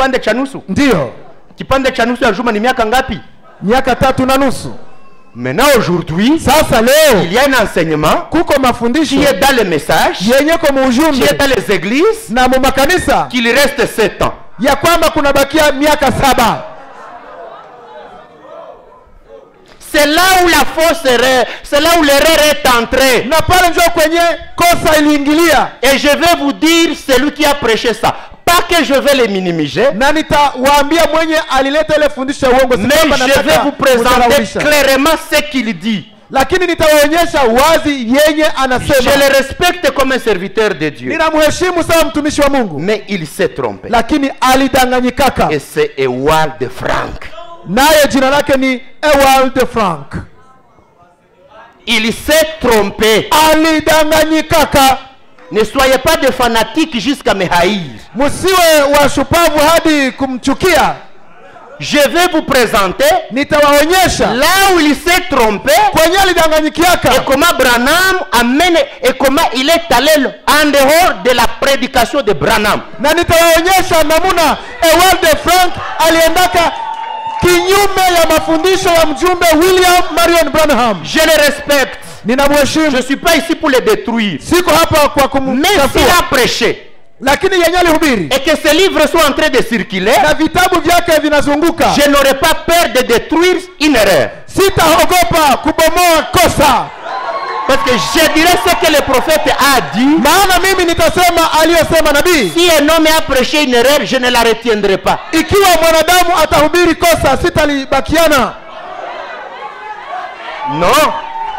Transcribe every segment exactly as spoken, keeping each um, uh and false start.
kipande cha nusu? Ndio. Kipande cha nusu ya juma ni miaka ngapi? Miaka tatu na nusu. Maintenant aujourd'hui, sasa leo il y a un enseignement kuko mafundisho qui est dans le message, yenye ko mujumbe, qui est dans les églises, na mu makanisa, qu'il reste sept ans. Ya kwamba kuna bakia miaka saba. C'est là où la fausse erreur, c'est là où l'erreur est entrée. Na pale ndio kwenye kosa iliingilia. Et je vais vous dire celui qui a prêché ça. Pas que je vais les minimiser. Na nitawaambia mwenye alileta ile fundisho ya uongo. Mais je vais vous présenter clairement ce qu'il dit. Lakini nitawaonyesha wazi yenye anasema. Je le respecte comme un serviteur de Dieu. Ninamheshimu sawa mtumishi wa Mungu. Mais il s'est trompé. Lakini alidanganyikaka. Et c'est Ewald Frank. Naye jina lake ni Ewald Frank. Il s'est trompé. Alidanganyikaka. Ne soyez pas des fanatiques jusqu'à me haïr. Musiwe washupavu hadi kumchukia. Je vais vous présenter nitawaonyesha là où il s'est trompé kwenye alidanganyikiaka et comment Branham amène et comment il est allé en dehors de la prédication de Branham. Na nitawaonyesha namuna Ewald Frank aliendaka kinyume ya mafundisho ya mjumbe William Marion Branham. Je le respecte. Ninamheshimu. Je suis pas ici pour le détruire. Siko hapa kwa kumchafua. Mais s'il a prêché lakini yenye alihubiri et que ces livres sont en train de circuler, na vitabu vyake vinazunguka, je n'aurais pas peur de détruire une erreur. Sitaogopa kubomoa kosa. Parce que je dirais ce que le prophète a dit. Maana mimi nitasema aliyosema nabii. Si un homme a prêché une erreur, je ne la retiendrai pas. Ikiwa mwanadamu atahubiri kosa, sitalibakiana. Non.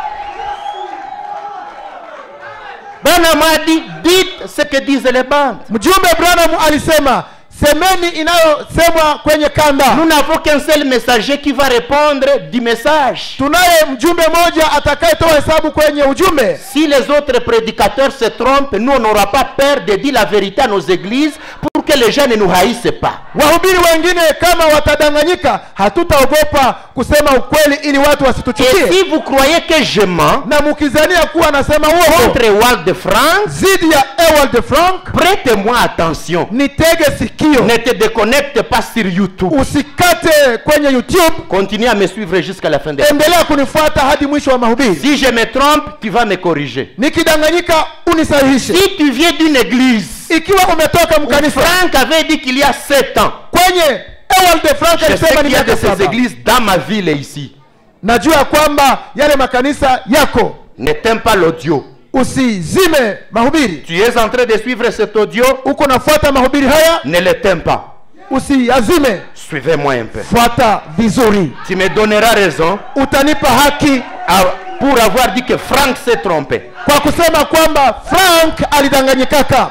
Branham a dit, dites ce que disent les bandes. Mjumbe Branham alisema, semeni inayosemwa kwenye kanda. Nous n'avons qu'un seul messager qui va répondre du message. Tunaye mjumbe moja atakayetoa hesabu kwenye ujumbe. Si les autres prédicateurs se trompent, nous on n'aura pas peur de dire la vérité à nos églises pour que les gens ne nous haïssent pas. Wahubiri wengine kama watadanganyika, hatutaogopa kusema ukweli ili watu wasituchukie. Et si vous croyez que je mens, na mukizania kuwa nasema uongo contre Ewald Frank, zidi ya Ewald Frank, prêtez-moi attention. Nitege sikio. Ne te déconnecte pas sur YouTube. Usikate kwenye YouTube. Continue à me suivre jusqu'à la fin de endelea kunifuata hadi mwisho wa mahubiri. Si je me trompe, tu vas me corriger. Nikidanganyika unisahihishe. Si tu viens d'une église, ikiwa umetoka mkanisa, Frank avait dit qu'il y a sept ans. Kwenye Ewald Frank alisema ni miaka saba. Ces églises dans ma ville ici. Najua kwamba yale makanisa yako. N'éteins pas l'audio. Usizime mahubiri. Tu es en train de suivre cet audio. Uko nafuata mahubiri haya. Ne l'éteins pas. Usiazime. Suivez-moi un peu. Fuata vizuri. Tu me donneras raison. Utanipa haki pour avoir dit que Frank s'est trompé. Kwa kusema kwamba Frank alidanganyikaka.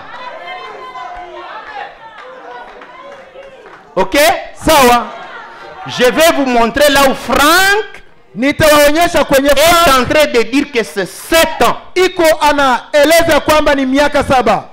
Ok? Sawa. Je vais vous montrer là où Frank nitawaonyesha kwenye est en train de dire que c'est sept ans. Iko anaeleza kwamba ni miaka saba.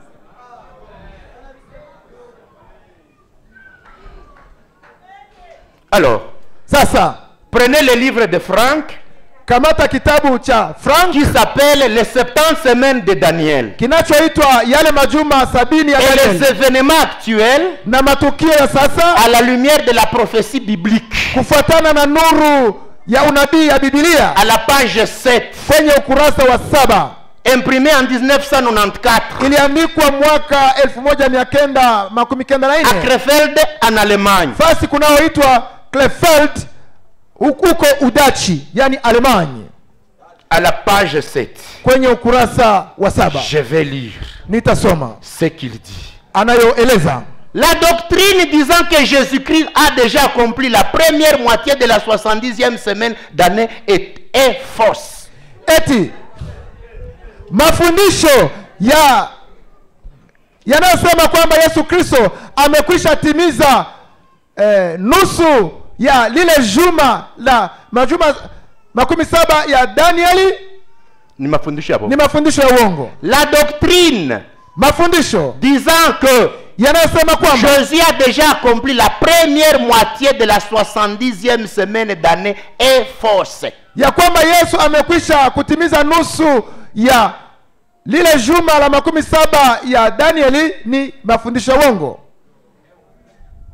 Alors, sasa prenez le livre de Frank. Kamata kitabu cha Frank qui s'appelle les septante semaines de Daniel. Kinachoitwa yale majuma sabini ya Daniel. Et les événements actuels na matukio ya sasa à la lumière de la prophétie biblique. Kufuatana na nuru ya unabii ya Biblia. À la page sept. Kwenye ukurasa wa saba. Imprimé en mille neuf cent quatre-vingt-quatorze. Iliandikwa mwaka elfu moja mia kenda makumi kenda na nne. À Krefeld en Allemagne. Fasi kunaoitwa Krefeld huko Udachi, yani Alemanya. À la page sept. Kwenye ukurasa wa saba. Je vais lire. Nitasoma ce qu'il dit. Anayoeleza. La doctrine disant que Jésus-Christ a déjà accompli la première moitié de la soixante-dixième semaine d'année est, est fausse. Eti mafundisho ya yanayosema kwamba Yesu Kristo amekwisha timiza eh, nusu ya lile juma la majuma makumi saba ya Danieli ni mafundisho ya ni mafundisho ya uongo. La doctrine mafundisho disant que yanayosema kwamba Jésus a déjà accompli la première moitié de la soixante-dixième semaine d'année est fausse. Ya kwamba Yesu amekwisha kutimiza nusu ya lile juma la makumi saba ya Danieli ni mafundisho ya uongo.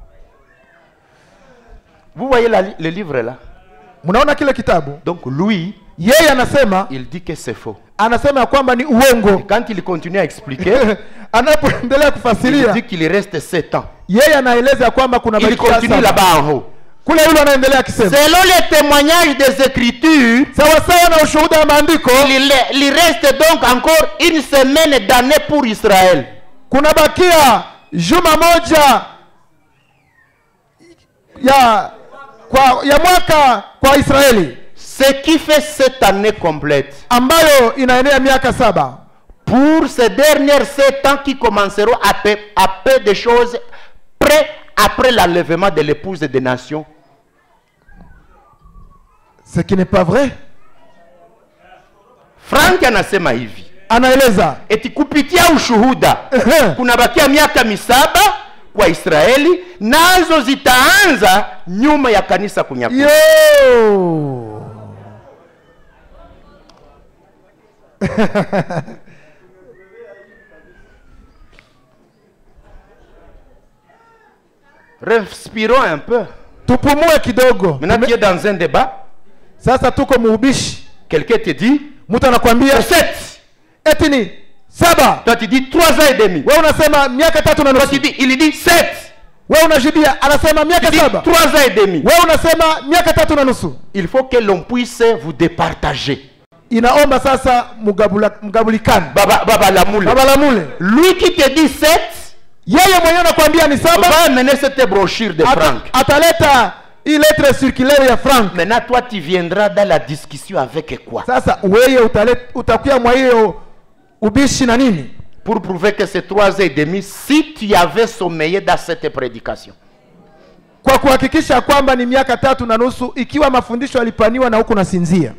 Vous voyez la, le livre là? Mnaona kile kitabu? Donc lui, yeye anasema, il dit que c'est faux. Anasema ya kwamba ni uongo. Et quand il continue à expliquer, anapoendelea kufasiria, il dit qu'il reste sept ans. Yeye anaeleza kwamba kuna il continue là-bas en haut. Kule yule anaendelea akisema, selon les témoignages des écritures, sawa sawa na ushuhuda wa maandiko, il, il reste donc encore une semaine d'année pour Israël. Kuna bakia juma moja ya kwa ya mwaka kwa Israeli. Ce qui fait cette année complète, ambayo inaenea miaka saba. Pour ces dernières sept ans qui commenceront à peu, à peu de choses près après l'enlèvement de l'épouse des nations. Ce qui n'est pas vrai. Frank anasema hivi. Anaeleza. Eti kupitia ushuhuda kuna bakia miaka misaba kwa Israeli, nazo zitaanza nyuma ya kanisa kunyakua. Yo! Respirons un peu. Tupumue kidogo. Maintenant tu es dans un débat. Sasa tuko muubishi. Quelqu'un te dit, mtu anakuambia sept. Eti ni saba. Toi tu dis trois ans et demi. Wewe unasema miaka tatu na nusu. Toi tu dis, il dit sept. Wewe unajibia anasema miaka saba. trois ans et demi. Wewe unasema miaka tatu na nusu. Il faut que l'on puisse vous départager. Inaomba sasa mugabula mgabulikane. Baba baba la moule. Baba la moule. Lui qui te dit sept, yeye mwenyewe anakuambia ni saba. Va amener cette brochure de Frank. Ataleta hii lettre circulaire ya Frank. Maintenant toi tu viendras dans la discussion avec quoi? Sasa wewe utaleta utakuwa mwa hiyo ubishi na nini? Pour prouver que c'est trois ans et demi, si tu avais sommeillé dans cette prédication. Kwa kuhakikisha kwamba ni miaka tatu na nusu ikiwa mafundisho yalipaniwa na huko nasinzia.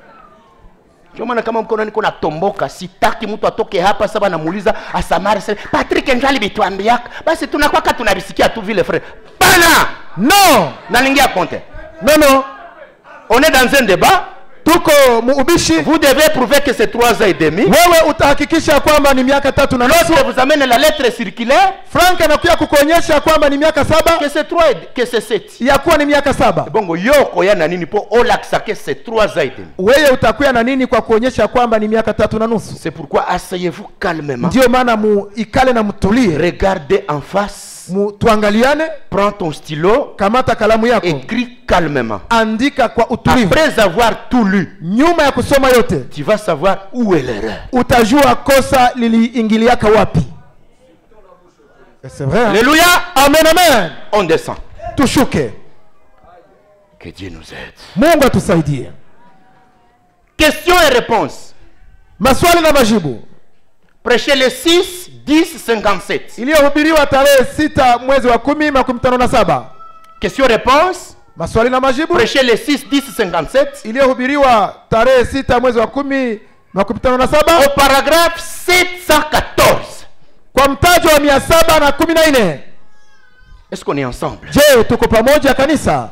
Ndio maana kama mkono niko na tomboka, sitaki mtu atoke hapa sasa namuuliza asamari sasa Patrick njali bituambia basi tunakuwa tunabisikia tu vile frère. Bana! No! Na ningia compte. Non non. On est dans un débat. Tuko muubishi. Vous devez prouver que c'est trois ans et demi. Wewe utahakikisha kwamba ni miaka tatu na nusu. L'autre vous amène la lettre circulaire. Frank anakuja kukuonyesha kwamba ni miaka saba. Que c'est trois que c'est sept. Yakuwa ni miaka saba. Bongo yoko ya na nini po olaksa que c'est trois ans et demi. Wewe utakuwa na nini kwa kuonyesha kwamba ni miaka tatu na nusu? C'est pourquoi asseyez-vous calmement. Ndio maana mu ikale na mtulie. Regardez en face. Mu tuangaliane. Prends ton stylo. Kamata kalamu yako. Écris calmement. Andika kwa utulivu. Après avoir tout lu, nyuma ya kusoma yote, tu vas savoir où est l'erreur. Utajua kosa liliingiliaka wapi. C'est vrai. Hein? Alléluia. Amen amen. On descend. Tushuke. Que Dieu nous aide. Mungu atusaidie. Questions et réponses. Maswali na majibu. Prêchez le six dix cinquante-sept. Iliyohubiriwa tarehe sita mwezi wa kumi makumi tano na saba. Question réponse. Maswali na majibu. Prêchez le six dix cinquante-sept. Iliyohubiriwa tarehe sita mwezi wa kumi makumi tano na saba. Au paragraphe sept cent quatorze. Kwa mtajo wa mia saba na kumi na nne. Est-ce qu'on est ensemble? Je, tuko pamoja kanisa?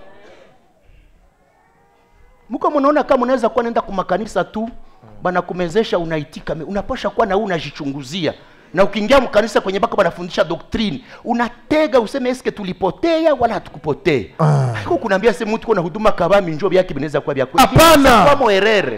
Muko mnaona kama unaweza kuwa nenda kwa kanisa tu bana kumezesha unaitika, unapasha kuwa na unajichunguzia. Na ukiingia mkanisa kwenye baka banafundisha doctrine, unatega useme eske tulipotea wala hatukupotea. Ah. Huko kunaambia sema mtu kuna huduma kabambi njoo yake binaweza kuwa bya kweli. Hapana. Kama erreur.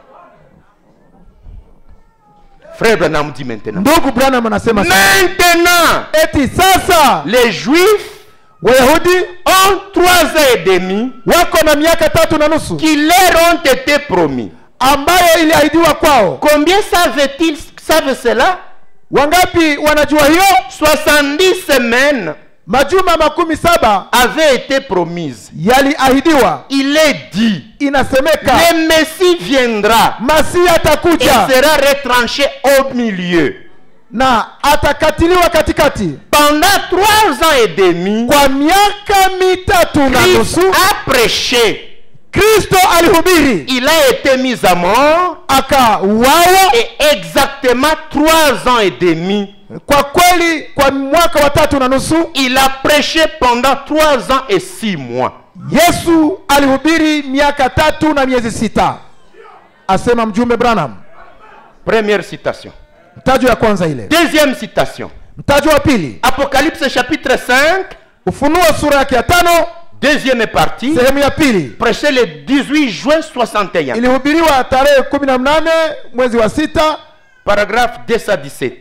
Frère Branham dit maintenant. Ndugu Branham anasema maintenant, eti sasa les juifs Wayahudi ont trois ans et demi wako na miaka tatu na nusu qui leur ont été promis. Ambayo iliahidiwa kwao. Combien savent-ils savent cela? Wangapi wanajua hiyo? soixante-dix semaines majuma makumi saba avait été promise. Yaliahidiwa. Il est dit, inasemeka, le Messie viendra. Masia atakuja. Il sera retranché au milieu. Na atakatiliwa katikati. Pendant trois ans et demi, kwa miaka mitatu na nusu a prêché. Kristo alihubiri. Il a été mis à mort. Akauawa. Et exactement trois ans et demi. Kwa kweli kwa mwaka wa tatu na nusu. Il a prêché pendant trois ans et six mois. Yesu alihubiri miaka tatu na miezi sita. Asema mjumbe Branham. Première citation. Mtajo ya kwanza ile. Deuxième citation. Mtajo wa pili. Apocalypse chapitre cinq. Ufunuo sura yake ya tano. Deuxième partie, sehemu ya pili, prêché le dix-huit juin soixante et un. ilihubiriwa tarehe kumi na nane mwezi wa sita, Paragraphe deux cent dix-sept.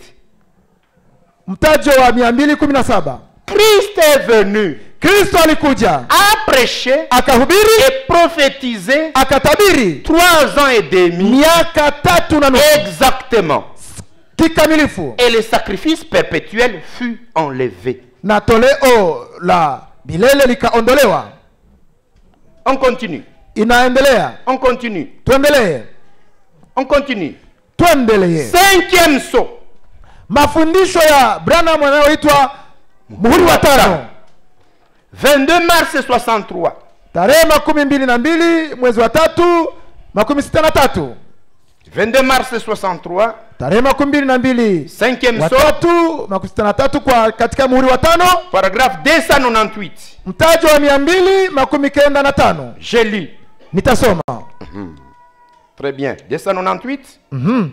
mtajo wa mia mbili kumi na saba. Christ est venu, Kristo alikuja, a prêché akahubiri, et prophétisé akatabiri trois ans et demi miaka tatu na nusu exactement. kikamilifu, Et le sacrifice perpétuel fut enlevé. na toleo la milele likaondolewa. On continue, Inaendelea, on continue, tuendelee, on continue. tuendelee. Cinquième saut. Mafundisho ya Branham yanayoitwa muhuri wa tano, vingt-deux mars soixante-trois. tarehe makumi mbili na mbili mwezi wa tatu makumi sita na tatu. vingt-deux mars soixante-trois. Tarehe makumi mbili na mbili Cinquième wa saut. tatu makumi sita na tatu kwa katika muhuri wa tano, Paragraphe deux cent quatre-vingt-dix-huit. mtajo wa mia mbili makumi kenda na tano. Je lis. Nitasoma. Très bien. deux cent quatre-vingt-dix-huit. Mhm.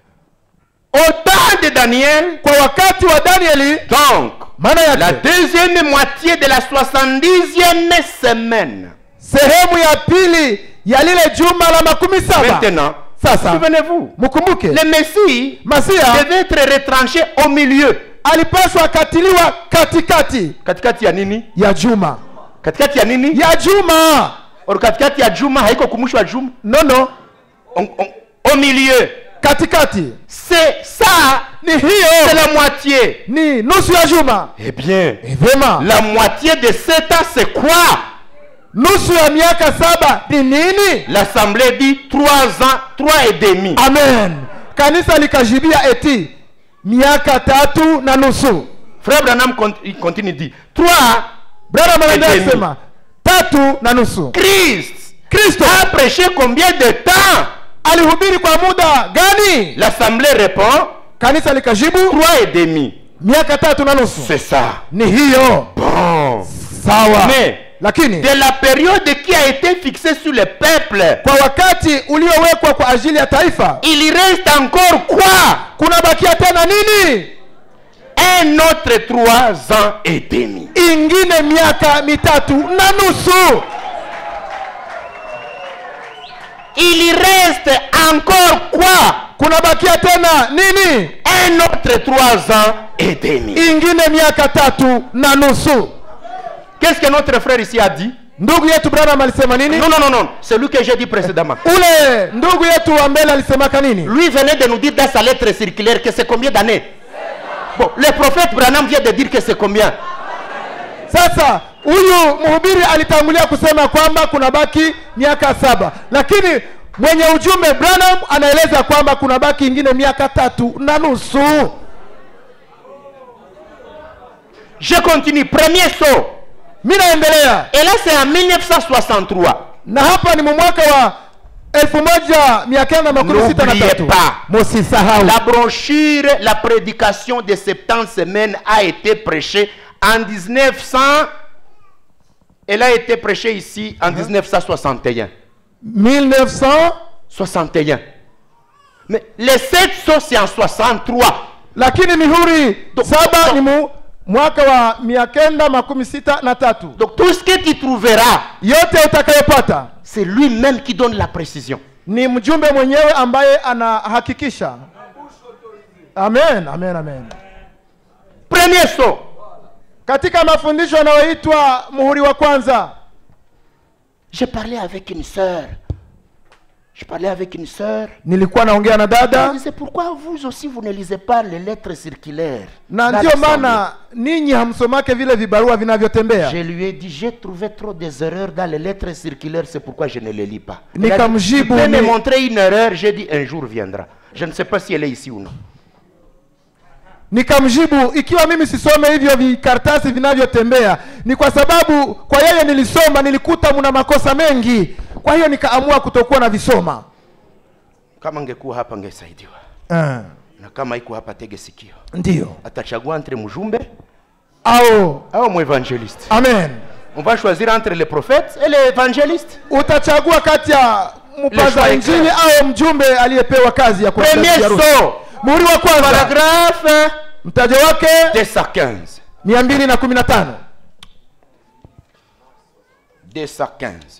Au temps de Daniel, Kwa wakati wa Danieli, donc, maana la yake deuxième moitié de la soixante-dixième semaine. sehemu ya pili ya lile juma la makumi saba. Maintenant, Sasa souvenez-vous, mkumbuke, le Messie Masia devait être retranché au milieu. alipaswa akatiliwa katikati Katikati ya nini? ya juma, Katikati ya nini? ya juma. Or katikati ya juma haiko kumwisho wa juma. No, no, On- on- au milieu. katikati C'est ça. ni C'est hiyo, la moitié. ni nusu ya juma. Eh bien, Eh, Vema, la moitié de sept ans, c'est quoi? nusu ya miaka saba ni nini? L'assemblée dit trois ans, trois et demi. Amen. Kanisa likajibia eti miaka tatu na nusu. Frère Branham cont- il continue dit trois. Branham anaendelea Eti. kusema tatu na nusu. Christ Kristo a prêché combien de temps? alihubiri kwa muda gani? L'assemblée répond Kanisa likajibu trois et demi. miaka tatu na nusu. C'est ça. Ni hiyo. Bon. Sawa. Mais Lakini de la période qui a été fixée sur le peuple, kwa wakati uliowekwa kwa ajili ya taifa, il reste encore quoi? kuna bakia tena nini? Un autre trois ans et demi. Ingine miaka mitatu na nusu. Il reste encore quoi? Kuna bakia tena nini? Un autre trois ans et demi. Ingine miaka tatu na nusu. Qu'est-ce que notre frère ici a dit? Ndugu yetu Branham alisema nini? Non, non, non, non. C'est lui que j'ai dit précédemment. Ule ndugu yetu wa mbele alisemaka nini? Lui venait de nous dire dans sa lettre circulaire que c'est combien d'années? Bon, le prophète Branham vient de dire que c'est combien? Sasa huyu mhubiri alitangulia kusema kwamba kuna baki miaka saba, lakini mwenye ujumbe Branham anaeleza kwamba kuna baki ingine miaka tatu na nusu. Je continue. Premier saut. Mimi naendelea, Et là, c'est en mille neuf cent soixante-trois. na hapa ni mwaka wa elfu moja mia kenda makumi sita na tatu. N'oubliez pas. Msisahau, La brochure, la prédication de septante semaines a été prêchée en dix-neuf cents. Elle a été prêchée ici en dix-neuf cent soixante et un. mille neuf cents, soixante et un. Mais les sept sauts, c'est en soixante-trois. lakini mihuri saba ni mu, mwaka wa mia kenda makumi sita na tatu. Donc tout ce que tu trouveras, Yote utakayopata c'est lui-même qui donne la précision. ni mjumbe mwenyewe ambaye anahakikisha. Amen, amen, amen. Premier saut. Katika mafundisho yanayoitwa muhuri wa kwanza, J'ai parlé avec une sœur. Je parlais avec une sœur. nilikuwa naongea na Elle dada, disait, pourquoi vous aussi vous ne lisez pas les lettres circulaires? na dans ndio l'assemblée? maana ninyi hamsomake vile vibarua vinavyotembea. Je lui ai dit, j'ai trouvé trop des erreurs dans les lettres circulaires, c'est pourquoi je ne les lis pas. Elle a dit, Nikamjibu tu peux me ni- montrer une erreur? J'ai dit, un jour viendra. Je ne sais pas si elle est ici ou non. Nikamjibu, ikiwa mimi sisome hivyo vikaratasi vinavyotembea ni kwa sababu kwa yeye nilisoma, nilikuta mna makosa mengi, kwa hiyo nikaamua kutokuwa na visoma. Kama angekuwa hapa angesaidiwa. Uh, Na kama iko hapa tege sikio. ndio Atachagua entre mjumbe au au mwevangeliste. amen. On va choisir entre les prophètes et les évangélistes. Utachagua kati ya mpaza injili au mjumbe aliyepewa kazi ya Premier kuhubiri. saut. Muhuri wa kwanza, Paragraphe mtajo wake deux cent quinze. mia mbili na kumi na tano. deux cent quinze.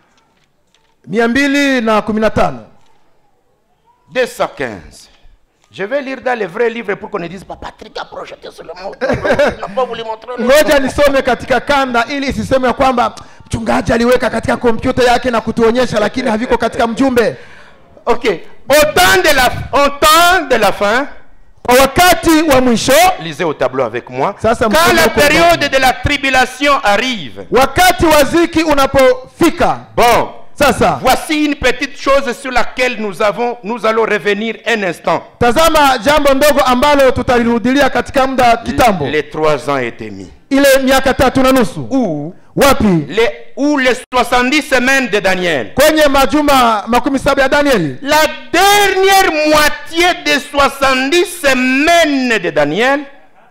mia mbili na kumi na tano. deux cent quinze. Je vais lire dans les vrais livres pour qu'on ne dise pas Patrick a projeté sur le mot. Il n'a pas voulu montrer. Ngoja nisome katika kanda ili isiseme ya kwamba mchungaji aliweka katika kompyuta yake na kutuonyesha lakini haviko katika mjumbe. Ok. Au temps de la, au temps de la fin, wakati wa mwisho, lisez au tableau avec moi. Sasa quand la période de la tribulation arrive, wakati wa dhiki unapofika, bon, sasa voici une petite chose sur laquelle nous avons, nous allons revenir un instant. Tazama jambo ndogo ambalo tutalirudilia katika muda kitambo. Les trois ans et demi. Ile miaka tatu na nusu. Où wapi? Les, ou les soixante-dix semaines de Daniel. Kwenye majuma makumi saba ya Danieli. La dernière moitié des soixante-dix semaines de Daniel,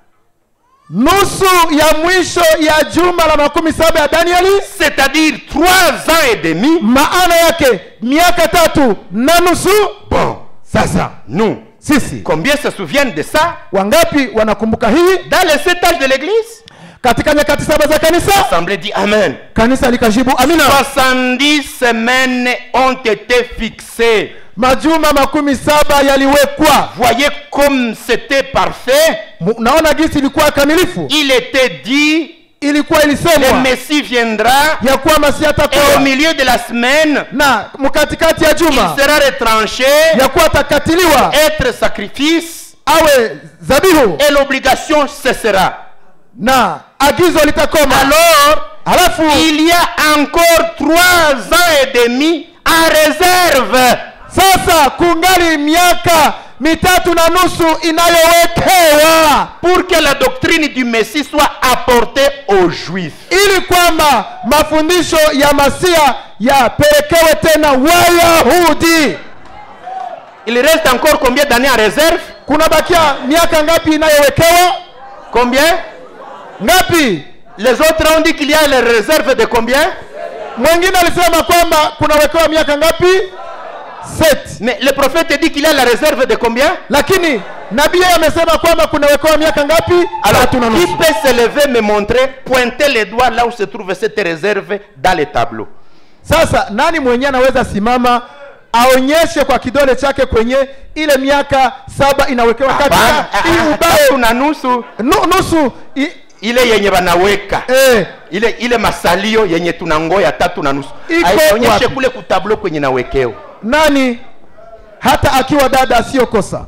nusu ya mwisho ya juma la makumi saba ya Danieli, c'est-à-dire trois ans et demi, maana yake miaka tatu na nusu. Bon, sasa nous, sisi, combien se souviennent de ça? Wangapi wanakumbuka hii? Dans les sept âges de l'église, katika nyakati saba za kanisa, l'assemblée dit amen. Kanisa likajibu amina. soixante-dix semaines ont été fixées. Majuma makumi saba yaliwekwa. Voyez comme c'était parfait. Naona gisi ilikuwa kamilifu. Il était dit, ilikuwa ilisemwa, le Messie viendra, ya kuwa Masia atakuwa, et au milieu de la semaine, na mkatikati ya juma, il sera retranché, ya kuwa atakatiliwa, être sacrifice, awe zabihu, et l'obligation cessera. Na agizo litakoma. Alors, alafu il y a encore trois ans et demi en réserve. Sasa kungali miaka mitatu na nusu inayowekewa, pour que la doctrine du Messie soit apportée aux Juifs, ili kwamba mafundisho ya Masia yapelekewe tena Wayahudi. Il reste encore combien d'années en réserve? Kuna bakia miaka ngapi inayowekewa? Combien? Ngapi? Les autres ont dit qu'il y a les réserves de combien? Mwingine alisema kwamba kuna wekewa miaka ngapi? Sept. Mais le prophète dit qu'il y a la réserve de combien? Lakini nabii amesema kwamba kuna wekewa miaka ngapi? Alors, qui peut se lever, me montrer, pointer les doigts là où se trouve cette réserve dans les tableaux? Sasa nani mwenye anaweza simama aonyeshe kwa kidole chake kwenye ile miaka saba inawekewa katika hii ubao na nusu? Nusu ile yenye banaweka eh, ile ile masalio yenye tunangoya tatu na nusu aionyeshe kule kutablo kwenye nawekeo. Nani hata akiwa dada asiyokosa?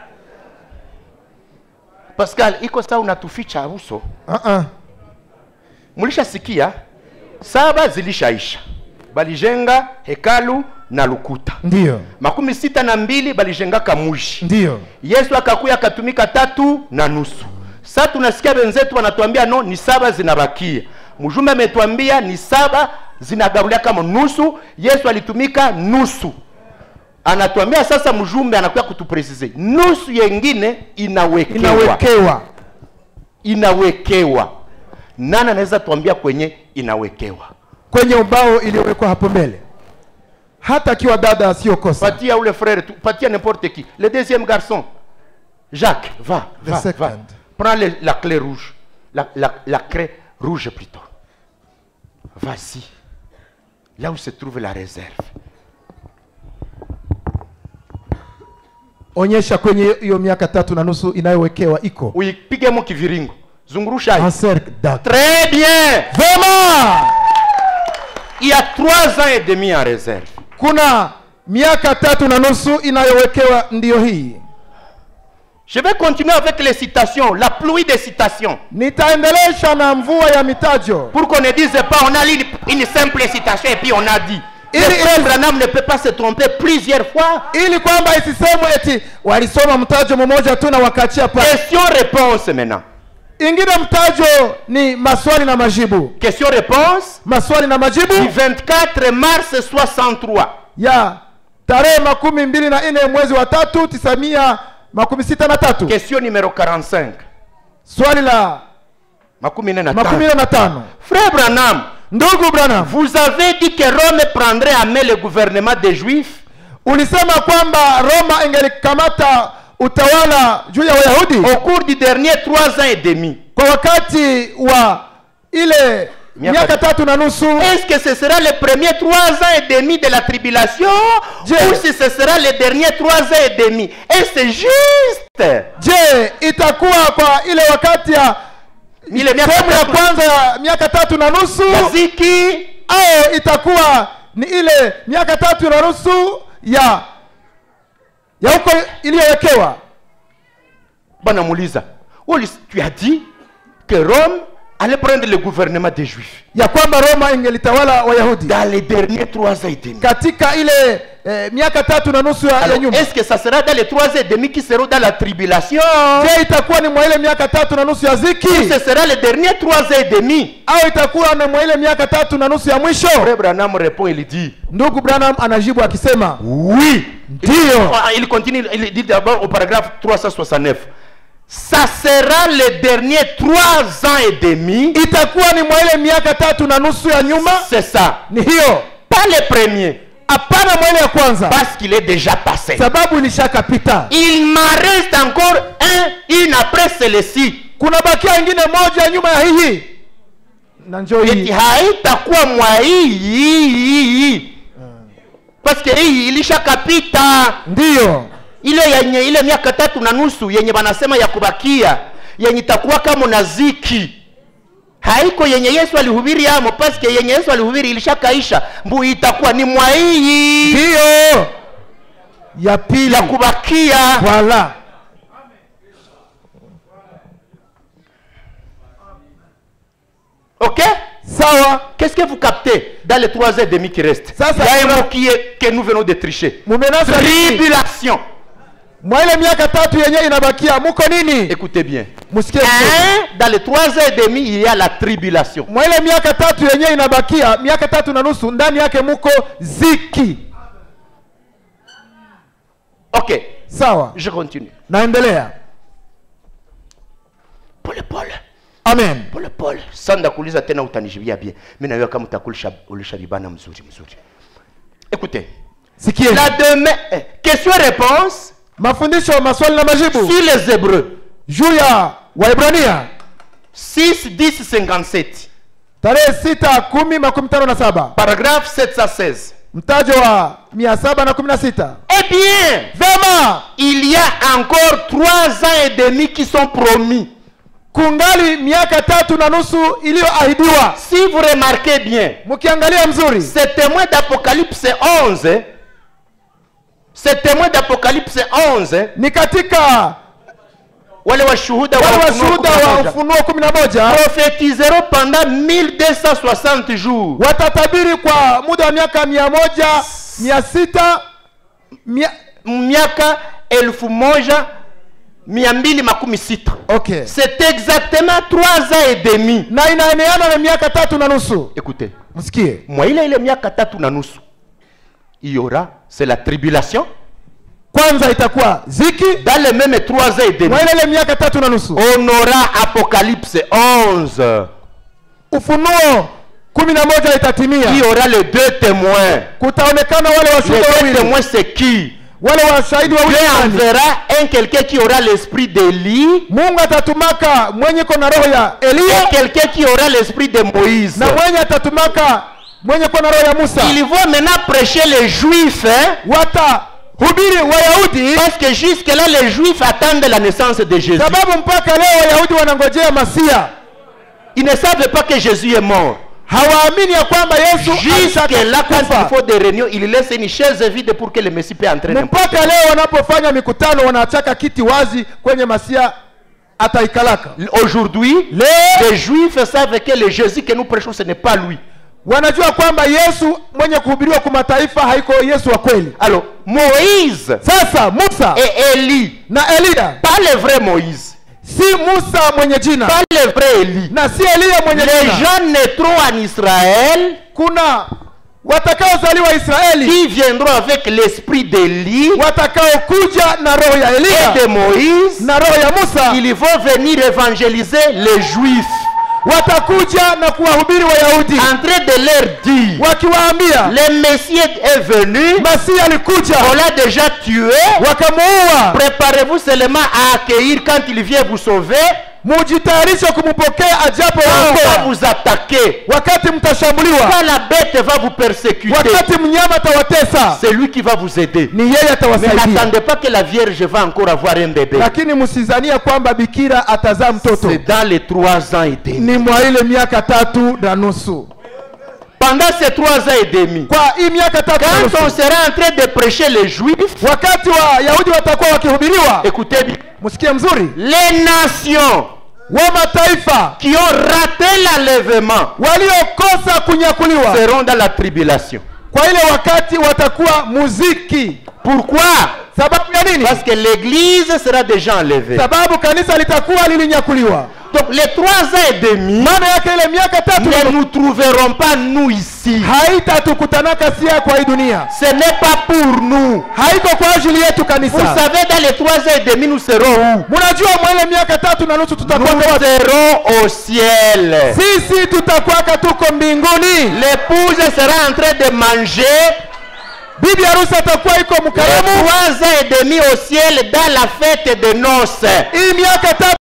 Pascal, iko saa unatuficha uso. uh -uh. Mulisha sikia saba zilishaisha, balijenga hekalu na lukuta. Ndio. Makumi sita na mbili balijenga kamushi. Ndio. Yesu akakuya akatumika tatu na nusu. Sasa tunasikia wenzetu wanatuambia no, ni saba zinabakia. Mjumbe ametuambia ni saba zinagabulia kama nusu. Yesu alitumika nusu. Anatuambia sasa mjumbe anakuja kutupresize. Nusu yengine inawekewa. Inawekewa. Inawekewa. Nani anaweza tuambia kwenye inawekewa? Kwenye ubao iliyowekwa hapo mbele. Hata akiwa dada asiyokosa. Patia ule frère, patia n'importe qui. Le deuxième garçon. Jacques, va, The va, second. va. Prends le, la clé rouge. La, la, la clé rouge plutôt. Vas-y. Là où se trouve la réserve. Onyesha kwenye hiyo miaka tatu na nusu inayowekewa iko. Uipige mo kiviringo. Zungurusha. Très bien. Vraiment. Il y a trois ans et demi en réserve. Kuna miaka tatu na nusu inayowekewa ndio hii. Je vais continuer avec les citations, la pluie des citations. Nitaendelesha na mvua ya mitajo. Pour qu'on ne dise pas on a lu une simple citation et puis on a dit. Le frère Branham ne peut pas se tromper plusieurs fois. Ili kwamba isisemwe eti walisoma mtajo mmoja tu na wakachia pa. Question réponse maintenant. Ingine mtajo ni maswali na majibu. Question réponse. Maswali na majibu. Du vingt-quatre mars soixante-trois. Ya tarehe makumi mbili na nne mwezi wa tatu tisamia makumi sita na tatu. Question numéro quarante-cinq. Swali la makumi nne na tano. Frère Branham, ndugu Branham, vous avez dit que Rome prendrait à main le gouvernement des Juifs. Ulisema kwamba Roma ingelikamata utawala juu ya Wayahudi au cours du dernier trois ans et demi. Kwa wakati wa ile miaka tatu na nusu. Est-ce que ce sera les premiers trois ans et demi de la tribulation Je. ou si ce sera les derniers trois ans et demi? Est-ce que c'est juste? Je, itakuwa kwa ile wakati ya Ile miaka sehemu ya tatu kwanza ya miaka tatu na nusu ya ziki, au itakuwa ni ile miaka tatu na nusu ya ya huko iliyowekewa? Bwana muuliza, tu as dit que Rome allait prendre le gouvernement des Juifs Ya kwamba Roma ingelitawala Wayahudi dans les derniers trois ans et demi. katika ile eh, miaka tatu na nusu ya, ya Alors, nyuma. est-ce que ça sera dans les trois ans et demi qui seront dans la tribulation Je, itakuwa ni mwa ile miaka tatu na nusu ya ou ziki ce sera les derniers trois ans et demi? au itakuwa ni mwa ile miaka tatu na nusu ya mwisho? Frère Branham répond, il dit Ndugu Branham anajibu akisema oui. Ndio. Il, il continue, il dit d'abord au paragraphe trois cent soixante-neuf. Ça sera les derniers trois ans et demi. itakuwa ni mwa ile miaka tatu na nusu ya nyuma. C'est ça. Ni hiyo, Pas les premiers. hapana mwa ile ya kwanza, Parce qu'il est déjà passé. sababu ilishakapita. Il m'en reste encore un, une après celle-ci. Kuna bakia ingine moja nyuma ya hii na njoo Eti hii. haitakuwa mwa hii hii hii. Parce que hii ilishakapita. Ndiyo, Ile yenye ile miaka tatu na nusu yenye banasema ya kubakia yenye itakuwa kama naziki. Haiko yenye Yesu alihubiri amo, parce que yenye Yesu alihubiri ilishakaisha. Mbu itakuwa ni mwa hii ndiyo ya pili ya kubakia. Voilà. OK? Sawa. Qu'est-ce que vous captez dans les trois heures et demie qui restent? Ça, ça Il y a un sera- mot qui est, que nous venons de tricher. Mumenasa nini? Tribulation. Mwa ile miaka tatu yenye inabakia muko nini? Écoutez bien. Musikie vizuri. Hein? Dans les trois heures et demie, il y a la tribulation. Mwa ile miaka tatu yenye inabakia, miaka tatu na nusu, ndani yake muko ziki. OK. Sawa, Je continue. naendelea. Pole pole. Amen. Pole pole. Sanda kuuliza tena utanijibia bien. Mimi najua kama utakulisha ulisha vibana mzuri mzuri. Écoutez. Sikie. La demain eh, question réponse Mafundisho, maswali na majibu sur les Hébreux. juu ya Waebrania six dix cinquante-sept. tarehe sita kumi makumi tano na saba Paragraphe sept cent seize. mtajo wa mia saba na kumi na sita. Eh bien, Vema, il y a encore trois ans et demi qui sont promis. kungali miaka tatu na nusu iliyoahidiwa. Si vous remarquez bien, Mkiangalia mzuri, c'est témoin d'Apocalypse onze. C'est témoin d'Apocalypse onze. ni katika Wale washuhuda wale wa washuhuda wa Ufunuo kumi na moja prophétiseront pendant mille deux cent soixante jours. watatabiri kwa muda wa miaka mia moja mia sita mia... Miaka elfu moja mia mbili makumi sita. Okay. C'est exactement trois ans et demi. Na inaeneana na miaka tatu na nusu. Écoutez, Msikie, moi ile ile miaka tatu na nusu, il y aura, c'est la tribulation. kwanza itakuwa ziki. Dans les mêmes trois ans et demi, Mwa ile ile miaka tatu na nusu, on aura Apocalypse onze. Ufunuo kumi na moja itatimia. Il y aura les deux témoins. Kutaonekana wale Les washuhuda deux wawili. témoins, c'est qui? Wale washahidi Dieu wawili nani? enverra un quelqu'un qui aura l'esprit d'Élie Mungu atatumaka mwenye ko na roho ya et Eliya quelqu'un qui aura l'esprit de Moïse. na mwenye atatumaka mwenye ko na roho ya Musa. Ils vont maintenant prêcher les Juifs, hein? Watahubiri Wayahudi Parce que jusque-là, les Juifs attendent la naissance de Jésus. sababu mpaka leo Wayahudi wanangojea Masia. Ils ne savent pas que Jésus est mort. Hawaamini ya kwamba Yesu Jusque-là, quand il alishakufa. faut des réunions, il laisse une chaise vide pour que le Messie puisse entrer. Mpaka leo wanapofanya mikutano wanachaka kiti wazi kwenye Masia ataikalaka. Aujourd'hui, Leo les Juifs savent que le Jésus que nous prêchons, ce n'est pas lui. wanajua kwamba Yesu mwenye kuhubiriwa kwa mataifa haiko Yesu wa kweli. Alors, Moïse Sasa Musa et Élie, na Eliya, pas le vrai Moïse, si Musa mwenye jina pas le vrai Élie. na si Eliya mwenye Les jina. gens naîtront en Israël Kuna watakaozaliwa Israeli qui viendront avec l'esprit d'Élie watakaokuja na roho ya et Eliya de Moïse. na roho ya Musa. Ils vont venir évangéliser les Juifs Watakuja na kuwahubiri Wayahudi en train de leur dire wakiwaambia le Messie est venu, Masia alikuja, on l'a déjà tué, wakamuua. préparez-vous seulement à accueillir quand il vient vous sauver. mujitayarishe kumpokea ajapo Quand on va waokoa. vous attaquer, Wakati mtashambuliwa, quand la bête va vous persécuter, wakati mnyama atawatesa, c'est lui qui va vous aider. ni yeye Mais atawasaidia. n'attendez pas que la Vierge va encore avoir un bébé. Lakini msizania kwamba bikira atazaa mtoto. C'est dans les trois ans et demi. Ni mwa ile miaka tatu na nusu. Pendant ces trois ans et demi, Kwa hii miaka tatu na quand on nusu, sera en train de prêcher les Juifs, wakati wa Yahudi watakuwa wakihubiriwa, écoutez bien, msikie mzuri, les nations wa mataifa qui ont raté l'enlèvement waliokosa kunyakuliwa, seront dans la tribulation. kwa ile wakati watakuwa muziki. Pourquoi? Sababu ya nini? Parce que l'église sera déjà enlevée. Sababu kanisa litakuwa lilinyakuliwa. Donc les trois ans et demi Maana yake ile miaka tatu ne nous trouverons pas nous ici. haitatukutanaka sia kwa hii dunia, Ce n'est pas pour nous. haiko kwa ajili yetu Vous kanisa. savez, dans les trois ans et demi, nous serons où? Mnajua mwa ile miaka tatu na nusu Nous tutakuwa wapi? serons au ciel. Sisi tutakuwa tuko mbinguni. L'épouse sera en train de manger. Bibi harusi atakuwa iko Les mkaramu. trois ans et demi au ciel dans la fête de noces. Hii miaka tatu